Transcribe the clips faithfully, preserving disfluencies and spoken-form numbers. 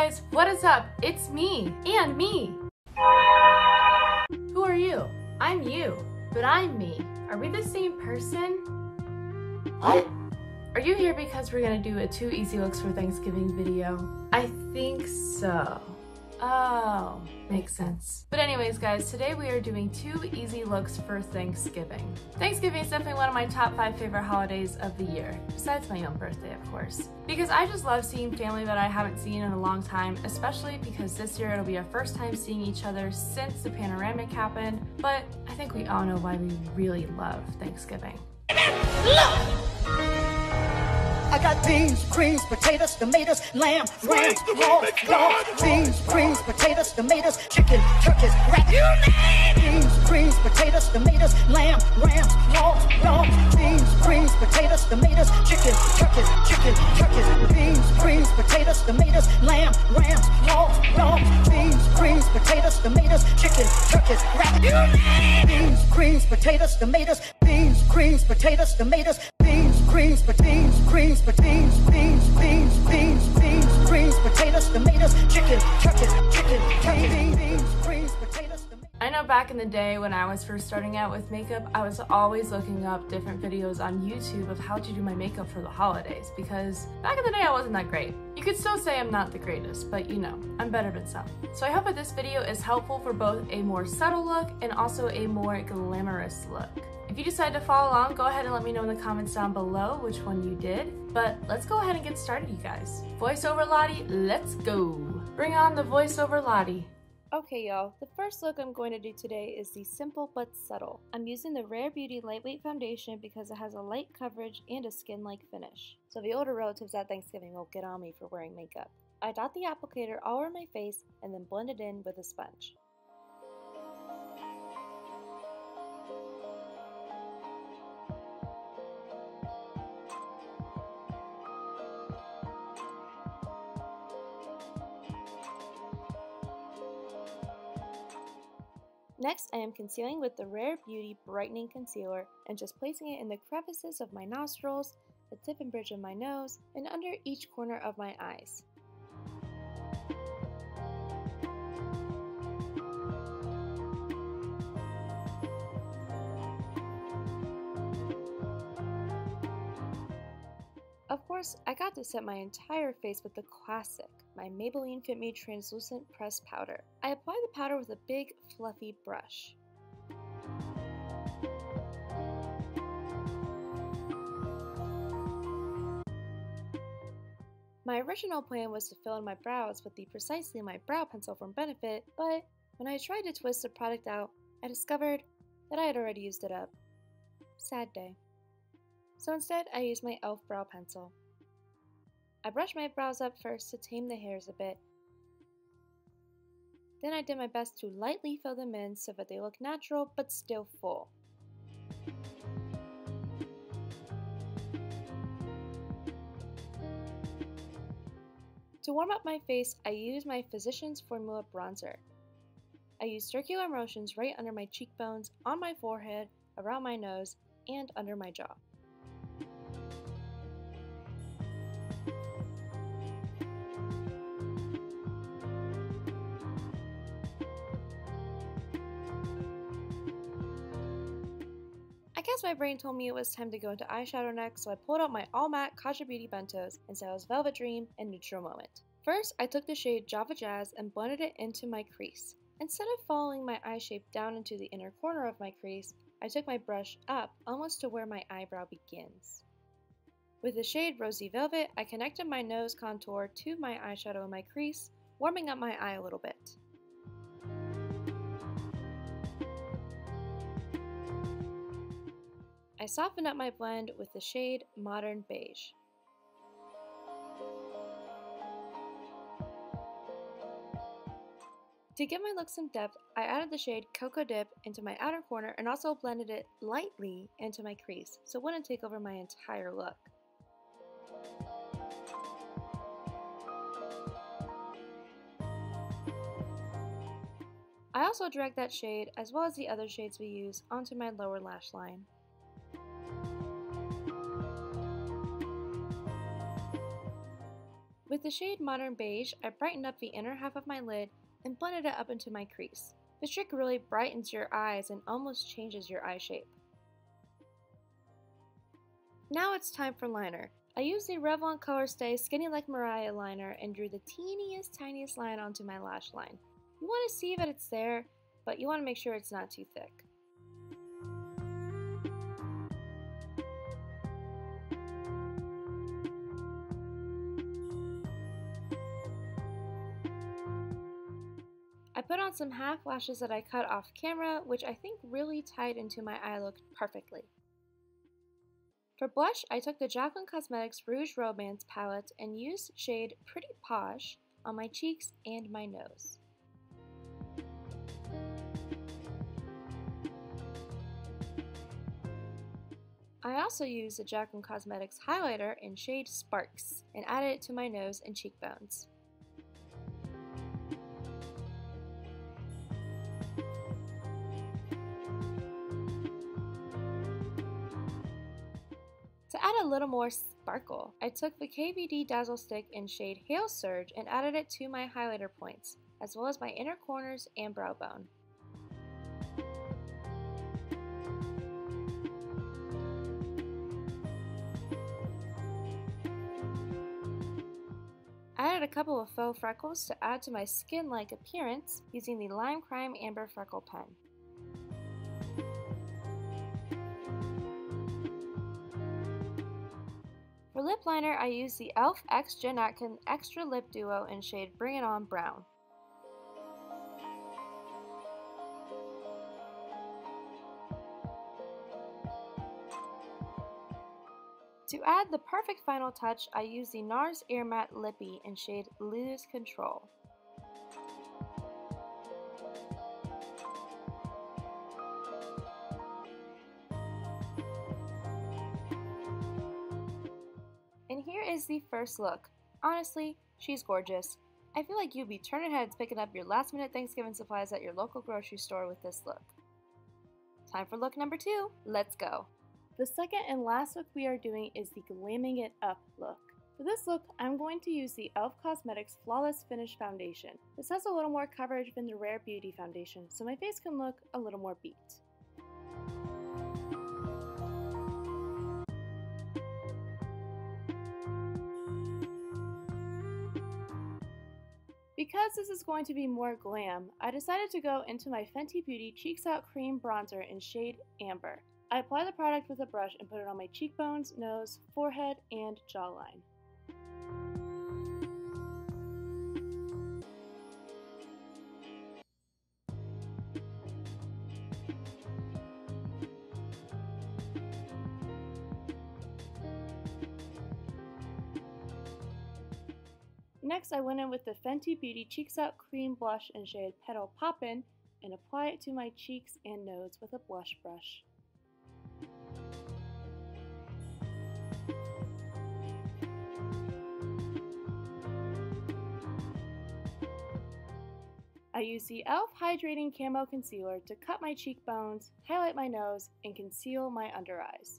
guys, what is up? It's me, and me. Who are you? I'm you, but I'm me. Are we the same person? Are you here because we're gonna do a two easy looks for Thanksgiving video? I think so. Oh, makes sense. But anyways guys, today we are doing two easy looks for Thanksgiving. Thanksgiving is definitely one of my top five favorite holidays of the year, besides my own birthday of course. Because I just love seeing family that I haven't seen in a long time, especially because this year it'll be our first time seeing each other since the panoramic happened, but I think we all know why we really love Thanksgiving. I got beans, greens, potatoes, tomatoes, lamb, ram, pork, dog, beans, greens, potatoes, tomatoes, chicken, turkeys, rat, you name beans, greens, potatoes, tomatoes, lamb, ram, pork, dog, beans, greens, potatoes, tomatoes, chicken, turkeys, chicken, turkeys, beans, greens, potatoes, tomatoes, lamb, ram, pork, dog, beans, greens, potatoes, tomatoes, chicken, turkeys, rat, you name beans, greens, potatoes, tomatoes, beans, greens, potatoes, tomatoes, beans, greens, beans, greens, beans, beans, beans, beans, beans, greens, potatoes, tomatoes, chicken, turkeys, chicken, turkey, beans, greens, potatoes, tomatoes. I know back in the day when I was first starting out with makeup, I was always looking up different videos on YouTube of how to do my makeup for the holidays, because back in the day I wasn't that great. You could still say I'm not the greatest, but you know, I'm better than some. So I hope that this video is helpful for both a more subtle look and also a more glamorous look. If you decide to follow along, go ahead and let me know in the comments down below which one you did. But let's go ahead and get started, you guys. Voiceover Lottie, let's go. Bring on the voiceover Lottie. Okay y'all, the first look I'm going to do today is the simple but subtle. I'm using the Rare Beauty Lightweight Foundation because it has a light coverage and a skin-like finish. So the older relatives at Thanksgiving won't get on me for wearing makeup. I dot the applicator all over my face and then blend it in with a sponge. Next, I am concealing with the Rare Beauty Brightening Concealer and just placing it in the crevices of my nostrils, the tip and bridge of my nose, and under each corner of my eyes. Of course, I got to set my entire face with the classic, my Maybelline Fit Me Translucent Pressed Powder. I apply the powder with a big, fluffy brush. My original plan was to fill in my brows with the Precisely My Brow Pencil from Benefit, but when I tried to twist the product out, I discovered that I had already used it up. Sad day. So instead, I used my e l f brow pencil. I brushed my brows up first to tame the hairs a bit. Then I did my best to lightly fill them in so that they look natural but still full. To warm up my face, I used my Physicians Formula bronzer. I used circular motions right under my cheekbones, on my forehead, around my nose, and under my jaw. I guess my brain told me it was time to go into eyeshadow next, so I pulled out my all matte Kaja Beauty Bentos in styles Velvet Dream and Neutral Moment. First, I took the shade Java Jazz and blended it into my crease. Instead of following my eye shape down into the inner corner of my crease, I took my brush up almost to where my eyebrow begins. With the shade Rosy Velvet, I connected my nose contour to my eyeshadow in my crease, warming up my eye a little bit. I softened up my blend with the shade Modern Beige. To give my look some depth, I added the shade Cocoa Dip into my outer corner and also blended it lightly into my crease so it wouldn't take over my entire look. I also dragged that shade, as well as the other shades we use, onto my lower lash line. With the shade Modern Beige, I brightened up the inner half of my lid and blended it up into my crease. This trick really brightens your eyes and almost changes your eye shape. Now it's time for liner. I used the Revlon Color Stay Skinny Like Mariah liner and drew the teeniest, tiniest line onto my lash line. You want to see that it's there, but you want to make sure it's not too thick. I put on some half lashes that I cut off camera, which I think really tied into my eye look perfectly. For blush, I took the Jaclyn Cosmetics Rouge Romance palette and used shade Pretty Posh on my cheeks and my nose. I also used the Jaclyn Cosmetics highlighter in shade Sparks and added it to my nose and cheekbones. To add a little more sparkle, I took the K V D Dazzle Stick in shade Hail Surge and added it to my highlighter points, as well as my inner corners and brow bone. I added a couple of faux freckles to add to my skin-like appearance using the Lime Crime Amber Freckle Pen. For lip liner, I used the e l f X Jen Atkin Extra Lip Duo in shade Bring It On Brown. To add the perfect final touch, I used the NARS Air Matte Lippy in shade Lose Control. And here is the first look. Honestly, she's gorgeous. I feel like you'd be turning heads picking up your last minute Thanksgiving supplies at your local grocery store with this look. Time for look number two. Let's go. The second and last look we are doing is the Glamming It Up look. For this look, I'm going to use the e l f Cosmetics Flawless Finish Foundation. This has a little more coverage than the Rare Beauty foundation, so my face can look a little more beat. Because this is going to be more glam, I decided to go into my Fenty Beauty Cheeks Out Cream Bronzer in shade Amber. I apply the product with a brush and put it on my cheekbones, nose, forehead, and jawline. Next, I went in with the Fenty Beauty Cheeks Out Cream Blush in shade Petal Poppin' and apply it to my cheeks and nose with a blush brush. I use the e l f Hydrating Camo Concealer to cut my cheekbones, highlight my nose, and conceal my under eyes.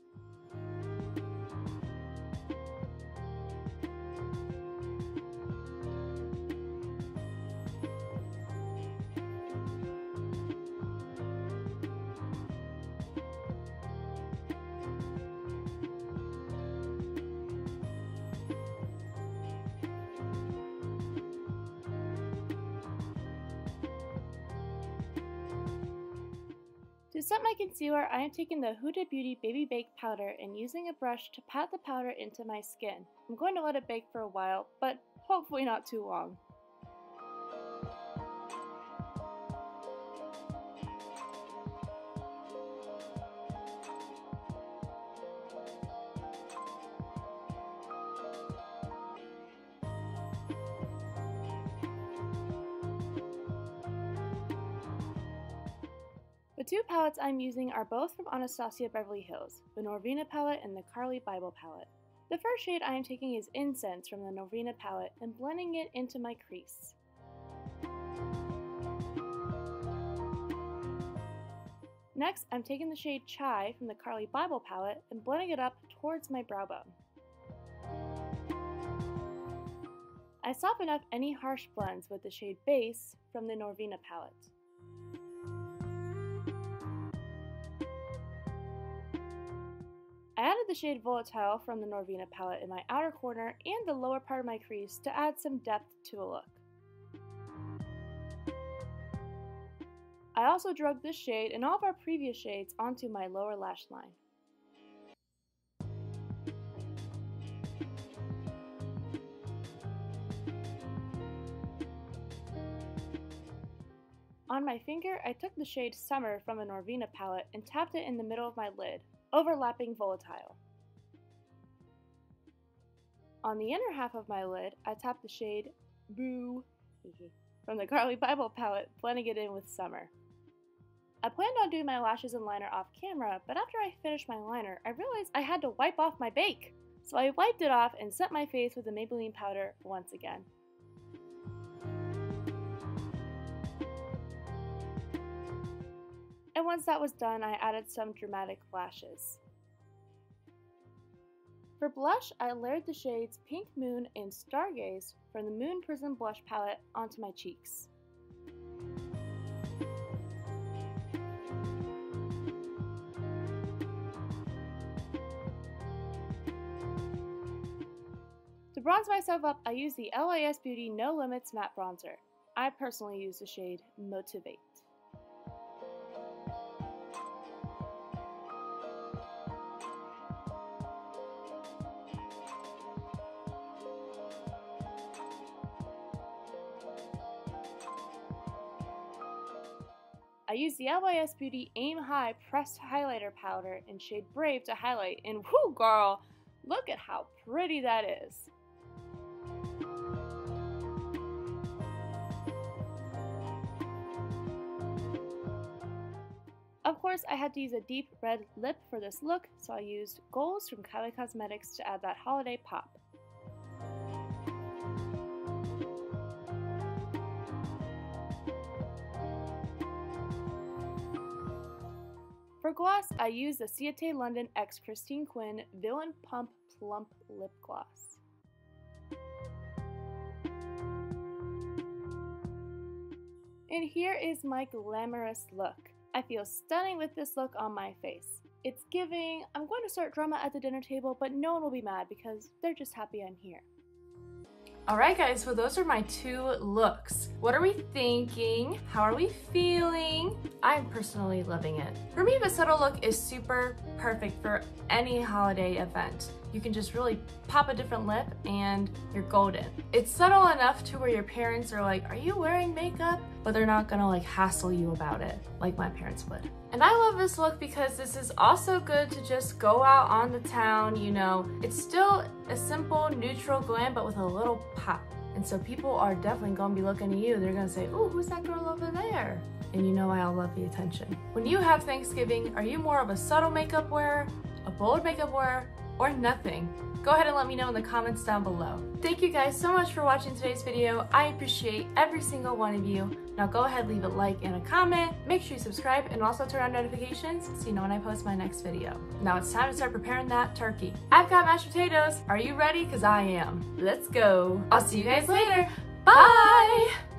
To set my concealer, I am taking the Huda Beauty Baby Bake Powder and using a brush to pat the powder into my skin. I'm going to let it bake for a while, but hopefully not too long. The two palettes I'm using are both from Anastasia Beverly Hills, the Norvina palette and the Carly Bible palette. The first shade I am taking is Incense from the Norvina palette and blending it into my crease. Next, I'm taking the shade Chai from the Carly Bible palette and blending it up towards my brow bone. I soften up any harsh blends with the shade Base from the Norvina palette. I added the shade Volatile from the Norvina palette in my outer corner and the lower part of my crease to add some depth to the look. I also drug this shade and all of our previous shades onto my lower lash line. On my finger, I took the shade Summer from a Norvina palette and tapped it in the middle of my lid, overlapping Volatile. On the inner half of my lid, I tapped the shade Boo from the Carly Bible palette, blending it in with Summer. I planned on doing my lashes and liner off camera, but after I finished my liner, I realized I had to wipe off my bake. So I wiped it off and set my face with the Maybelline powder once again. And once that was done, I added some dramatic lashes. For blush, I layered the shades Pink Moon and Stargaze from the Moon Prism blush palette onto my cheeks. To bronze myself up, I used the L A S Beauty No Limits Matte Bronzer. I personally use the shade Motivate. I used the L A S Beauty Aim High Pressed Highlighter Powder in shade Brave to highlight, and whoo girl, look at how pretty that is. Of course, I had to use a deep red lip for this look, so I used Goals from Kylie Cosmetics to add that holiday pop. For gloss, I used the Ciate London x Christine Quinn Villain Pump Plump Lip Gloss. And here is my glamorous look. I feel stunning with this look on my face. It's giving, I'm going to start drama at the dinner table, but no one will be mad because they're just happy I'm here. Alright guys, so those are my two looks. What are we thinking? How are we feeling? I'm personally loving it. For me, the subtle look is super perfect for any holiday event. You can just really pop a different lip and you're golden. It's subtle enough to where your parents are like, are you wearing makeup? But they're not gonna like hassle you about it like my parents would. And I love this look because this is also good to just go out on the town, you know. It's still a simple, neutral glam, but with a little pop. And so people are definitely gonna be looking at you. They're gonna say, oh, who's that girl over there? And you know I'll love the attention. When you have Thanksgiving, are you more of a subtle makeup wearer, a bold makeup wearer, or nothing? Go ahead and let me know in the comments down below. Thank you guys so much for watching today's video. I appreciate every single one of you. Now go ahead, leave a like and a comment. Make sure you subscribe and also turn on notifications so you know when I post my next video. Now it's time to start preparing that turkey. I've got mashed potatoes. Are you ready? Because I am. Let's go. I'll see you guys later. Bye!